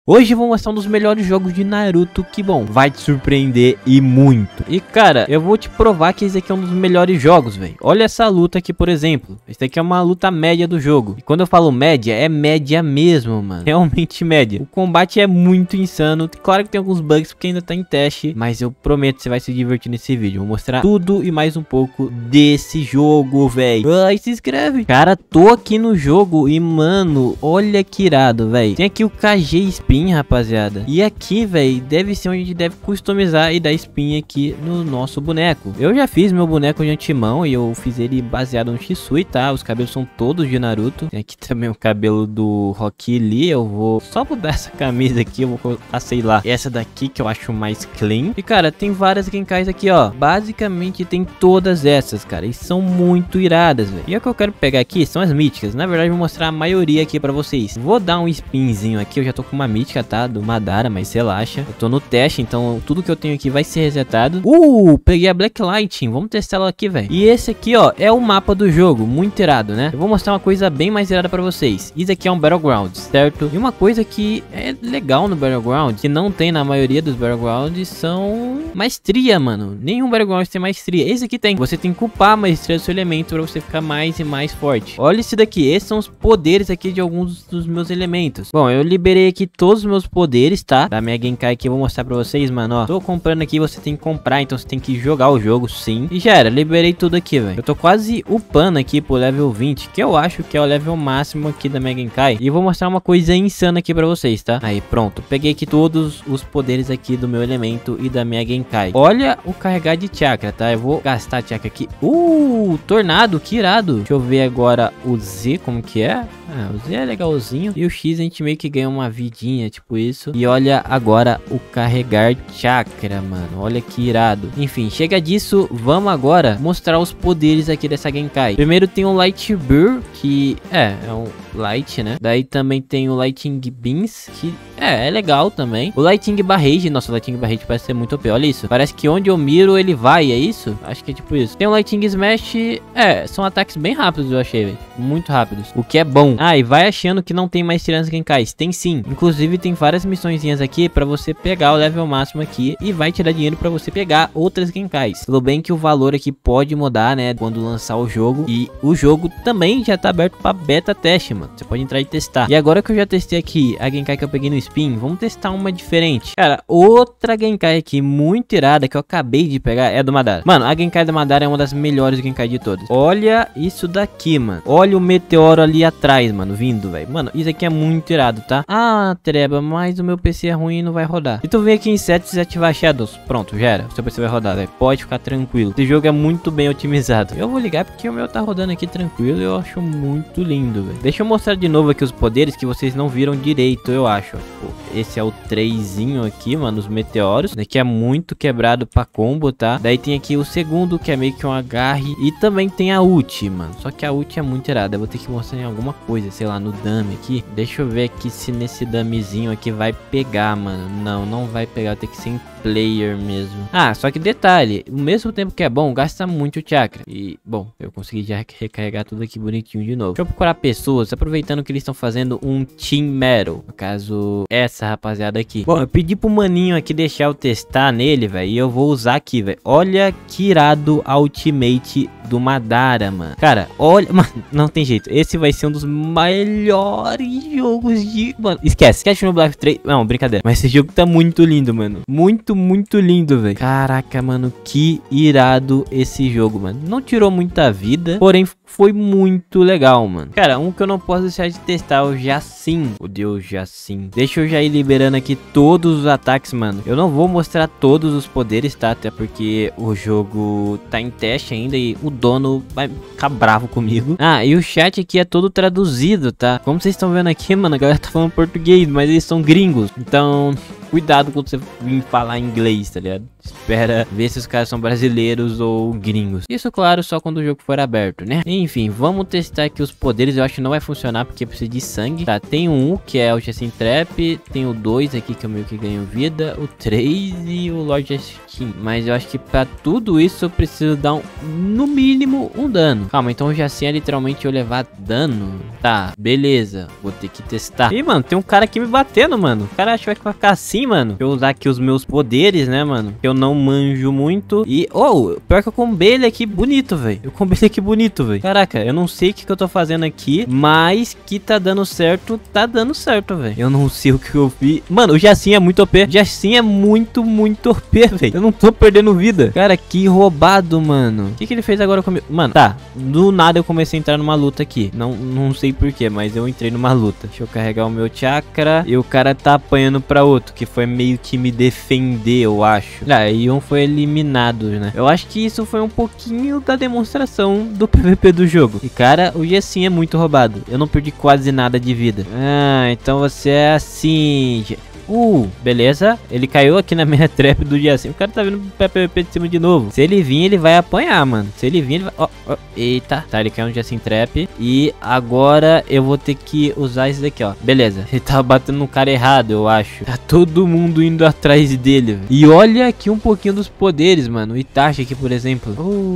Hoje eu vou mostrar um dos melhores jogos de Naruto que, bom, vai te surpreender e muito. E, cara, eu vou te provar que esse aqui é um dos melhores jogos, velho. Olha essa luta aqui, por exemplo. Esse aqui é uma luta média do jogo. E quando eu falo média, é média mesmo, mano. Realmente média. O combate é muito insano. Claro que tem alguns bugs porque ainda tá em teste, mas eu prometo que você vai se divertir nesse vídeo. Vou mostrar tudo e mais um pouco desse jogo, velho. Ai, se inscreve. Cara, tô aqui no jogo e, mano, olha que irado, velho. Tem aqui o KG Spin, rapaziada. E aqui, velho, deve ser onde a gente deve customizar e dar spin aqui no nosso boneco. Eu já fiz meu boneco de antemão e eu fiz ele baseado no Shisui, tá? Os cabelos são todos de Naruto. Tem aqui também o cabelo do Rock Lee. Eu vou só mudar essa camisa aqui. Eu vou colocar, sei lá, essa daqui que eu acho mais clean. E, cara, tem várias Genkais aqui, ó. Basicamente tem todas essas, cara. E são muito iradas, velho. E o que eu quero pegar aqui são as míticas. Na verdade, eu vou mostrar a maioria aqui pra vocês. Vou dar um spinzinho aqui. Eu já tô com uma mítica, tá? Do Madara, mas relaxa. Eu tô no teste, então tudo que eu tenho aqui vai ser resetado. Peguei a Black Lightning. Vamos testar ela aqui, velho. E esse aqui, ó, é o mapa do jogo. Muito irado, né? Eu vou mostrar uma coisa bem mais irada pra vocês. Isso aqui é um Battleground, certo? E uma coisa que é legal no Battleground, que não tem na maioria dos Battlegrounds, são maestria, mano. Nenhum Battleground tem maestria. Esse aqui tem. Você tem que upar a maestria do seu elemento pra você ficar mais e mais forte. Olha esse daqui. Esses são os poderes aqui de alguns dos meus elementos. Bom, eu liberei aqui todos os meus poderes, tá? Da minha Genkai aqui, eu vou mostrar pra vocês, mano, ó. Tô comprando aqui, você tem que comprar, então você tem que jogar o jogo, sim. E já era, liberei tudo aqui, velho. Eu tô quase upando aqui pro level 20, que eu acho que é o level máximo aqui da minha Genkai. E eu vou mostrar uma coisa insana aqui pra vocês, tá? Aí, pronto. Peguei aqui todos os poderes aqui do meu elemento e da minha Genkai. Olha o carregar de chakra, tá? Eu vou gastar chakra aqui. Tornado, que irado. Deixa eu ver agora o Z, como que é? Ah, o Z é legalzinho. E o X a gente meio que ganha uma vidinha, tipo isso. E olha agora o carregar chakra, mano. Olha que irado. Enfim, chega disso. Vamos agora mostrar os poderes aqui dessa Genkai. Primeiro tem o Light Burr, que é um Light, né? Daí também tem o Lightning Beams, que é legal também. O Lightning Barrage, nossa, o Lightning Barrage parece ser muito OP. Olha isso. Parece que onde eu miro ele vai, é isso? Acho que é tipo isso. Tem o Lightning Smash, são ataques bem rápidos, eu achei, velho. Muito rápidos. O que é bom. Ah, e vai achando que não tem mais tiras Genkais. Tem sim. Inclusive tem várias missõezinhas aqui pra você pegar o level máximo aqui e vai te dar dinheiro pra você pegar outras Genkais. Tudo bem que o valor aqui pode mudar, né, quando lançar o jogo. E o jogo também já tá aberto pra beta teste, mano. Você pode entrar e testar. E agora que eu já testei aqui a Genkai que eu peguei no Spin, vamos testar uma diferente. Cara, outra Genkai aqui muito irada que eu acabei de pegar é a do Madara. Mano, a Genkai do Madara é uma das melhores Genkai de todas. Olha isso daqui, mano. Olha o meteoro ali atrás, mano, vindo, velho. Mano, isso aqui é muito irado, tá? Ah, Treba, mas o meu PC é ruim e não vai rodar. Se tu vem aqui em settings e ativar Shadows, pronto, já era. O seu PC vai rodar, velho. Pode ficar tranquilo. Esse jogo é muito bem otimizado. Eu vou ligar porque o meu tá rodando aqui tranquilo e eu acho muito lindo, velho. Deixa eu mostrar de novo aqui os poderes que vocês não viram direito, eu acho. Esse é o 3zinho aqui, mano, os meteoros. Esse aqui é muito quebrado pra combo, tá? Daí tem aqui o segundo, que é meio que um agarre. E também tem a ult, mano. Só que a ult é muito irada. Eu vou ter que mostrar em alguma coisa, sei lá, no dummy aqui. Deixa eu ver aqui se nesse dummyzinho aqui vai pegar, mano. Não vai pegar. Tem que ser em player mesmo. Ah, só que detalhe, ao mesmo tempo que é bom, gasta muito chakra. E, bom, eu consegui já recarregar tudo aqui bonitinho de novo. Deixa eu procurar pessoas, aproveitando que eles estão fazendo um Team Metal. No caso, essa rapaziada aqui. Bom, eu pedi pro maninho aqui deixar eu testar nele, velho. E eu vou usar aqui, velho. Olha que irado a ultimate do Madara, mano. Cara, olha, mano, não tem jeito. Esse vai ser um dos melhores jogos de... Mano, esquece no Life 3. Não, brincadeira. Mas esse jogo tá muito lindo, mano. Muito lindo, velho. Caraca, mano, que irado esse jogo, mano. Não tirou muita vida, porém foi muito legal, mano. Cara, um que eu não posso deixar de testar é o Jacin. O Deus Jacin. Deixa eu já ir liberando aqui todos os ataques, mano. Eu não vou mostrar todos os poderes, tá? Até porque o jogo tá em teste ainda e o dono vai ficar bravo comigo. Ah, e o chat aqui é todo traduzido, tá? Como vocês estão vendo aqui, mano, a galera tá falando português, mas eles são gringos. Então, cuidado quando você vir falar inglês, tá ligado? Espera ver se os caras são brasileiros ou gringos. Isso, claro, só quando o jogo for aberto, né? Enfim, vamos testar aqui os poderes. Eu acho que não vai funcionar porque precisa de sangue. Tá, tem o 1, que é o Jessim Trap. Tem o 2 aqui, que eu meio que ganho vida. O 3 e o Lord Jessim. Mas eu acho que pra tudo isso eu preciso dar no mínimo um dano. Calma, então o Jessim é literalmente eu levar dano. Tá, beleza. Vou ter que testar. Ih, mano, tem um cara aqui me batendo, mano. O cara acha que vai ficar assim, mano. Deixa eu usar aqui os meus poderes, né, mano? Que eu não manjo muito. E, oh, pior que eu combei ele aqui bonito, velho. Eu combei ele aqui bonito, velho. Caraca, eu não sei o que eu tô fazendo aqui, mas que tá dando certo, velho. Eu não sei o que eu vi. Mano, o Jessim é muito OP. O Jessim é muito OP, velho. Eu não tô perdendo vida. Cara, que roubado, mano. O que ele fez agora comigo? Mano, tá. Do nada eu comecei a entrar numa luta aqui. Não sei porquê, mas eu entrei numa luta. Deixa eu carregar o meu chakra. E o cara tá apanhando pra outro, que foi meio que me defender, eu acho. Ah, e um foi eliminado, né? Eu acho que isso foi um pouquinho da demonstração do PVP do jogo. E, cara, o Jessim é muito roubado. Eu não perdi quase nada de vida. Ah, então você é assim... beleza. Ele caiu aqui na minha trap do Jessim. O cara tá vindo pro PVP de cima de novo. Se ele vir, ele vai apanhar, mano. Se ele vir, ele vai... Eita. Tá, ele caiu no Jessim Trap. E agora eu vou ter que usar esse daqui, ó. Beleza. Ele tava batendo no cara errado, eu acho. Tá todo mundo indo atrás dele, véio. E olha aqui um pouquinho dos poderes, mano. O Itachi aqui, por exemplo.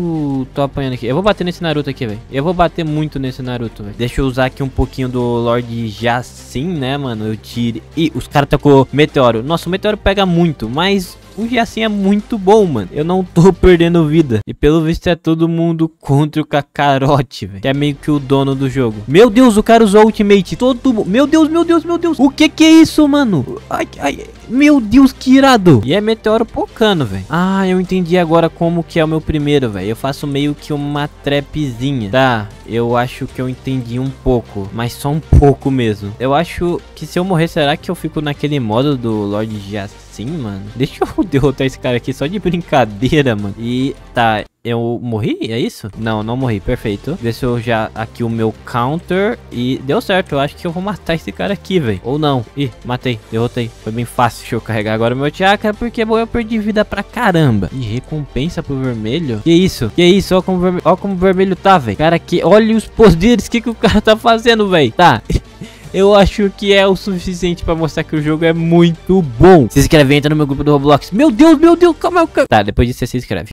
Tô apanhando aqui. Eu vou bater nesse Naruto aqui, velho. Eu vou bater muito nesse Naruto, velho. Deixa eu usar aqui um pouquinho do Lord Jessim, né, mano? Eu tire... Ih, os caras tacou meteoro. Nossa, o meteoro pega muito, mas o Jessim é muito bom, mano. Eu não tô perdendo vida. E pelo visto é todo mundo contra o Kakarote, velho. Que é meio que o dono do jogo. Meu Deus, o cara usou a ultimate. Todo mundo... Meu Deus. O que é isso, mano? Ai. Meu Deus, que irado. E é meteoro pocando, velho. Ah, eu entendi agora como que é o meu primeiro, velho. Eu faço meio que uma trapzinha. Tá, eu acho que eu entendi um pouco. Mas só um pouco mesmo. Eu acho que se eu morrer, será que eu fico naquele modo do Lord Jessim, mano? Deixa eu derrotar esse cara aqui só de brincadeira, mano. E tá... Eu morri? É isso? Não morri. Perfeito. Deixa eu já aqui o meu counter. E deu certo. Eu acho que eu vou matar esse cara aqui, velho. Ou não. Ih, matei. Derrotei. Foi bem fácil. Deixa eu carregar agora o meu chakra. Porque, bom, eu perdi vida pra caramba. E recompensa pro vermelho. Que isso? Olha como o vermelho tá, velho. Cara, aqui. Olha os poderes. O que o cara tá fazendo, velho? Tá. Eu acho que é o suficiente pra mostrar que o jogo é muito bom. Se inscreve, entra no meu grupo do Roblox. Meu Deus, calma. Tá, depois disso você se inscreve.